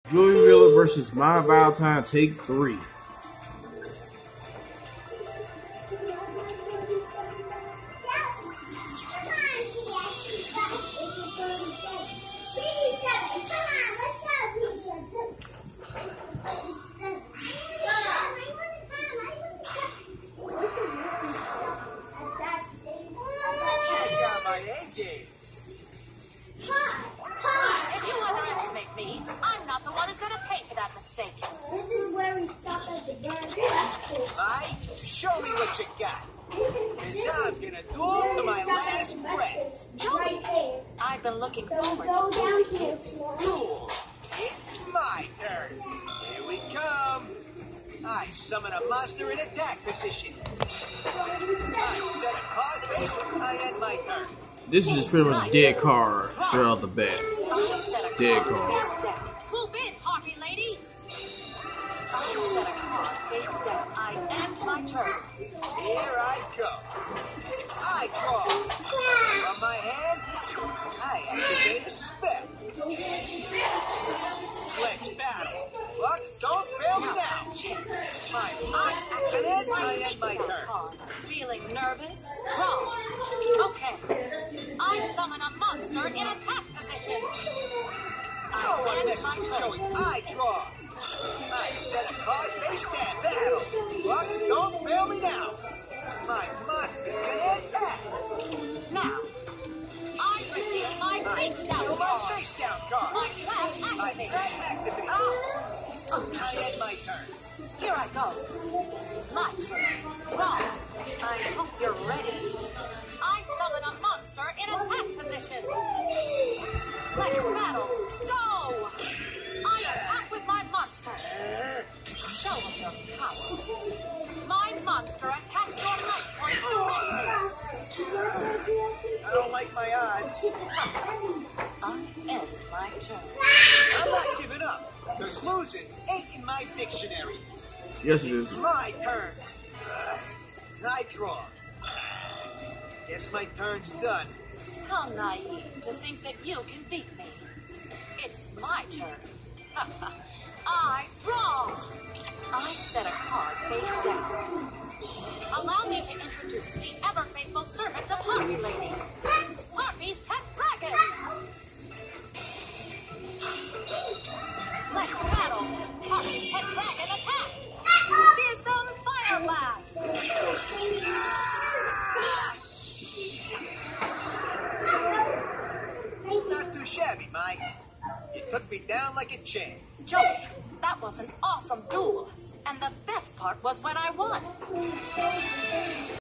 Julie Miller versus My Valentine, take 3. If you underestimate me, I'm not the one who's going to pay for that mistake. This is where we stop at the dance. Mike, show me what you got. Cause I'm gonna duel to my last breath. Right there. I've been looking So forward go to down doing here. it. Duel. It's my turn. Here we come. I summon a monster in attack position. I set a card face. I end my turn. This is just pretty much a dead card straight off the bat. I set a Dead card card. face down. Swoop in, Harpy lady. I set a card face down. I end my turn. Here I go. It's I draw. From my hand, I activate a spell. Let's battle. Luck, don't fail me now. Chance. My mind is I dead. I face end my down turn. card. Feeling nervous? Draw. Okay. I summon a monster in attack position. No one I end messes my with turn. Joey. I draw. I set a card face down. Battle. Luck, don't fail me now. My monster's gonna attack. Now, I reveal my face down Show my card. face down card. My trap My activates. trap activates. I end my turn. Here I go. My turn. Draw. I hope you're ready. I summon a monster in attack position. Let's battle. Go! I attack with my monster. Show them your power. My monster attacks your life points directly. I don't like my odds. I end my turn. I'm not giving up. Because losing ain't in my dictionary. Yes, it is. My turn. I draw. Guess my turn's done. How naive to think that you can beat me. It's my turn. I draw. I set a card face down. Allow me to introduce the ever-faithful servant of Harpy Lady. Harpy's pet dragon. Let's battle. Harpy's pet dragon attack. Fearsome fire blast. Not too shabby, Mike. You took me down like a champ. Joey, that was an awesome duel. And the best part was when I won.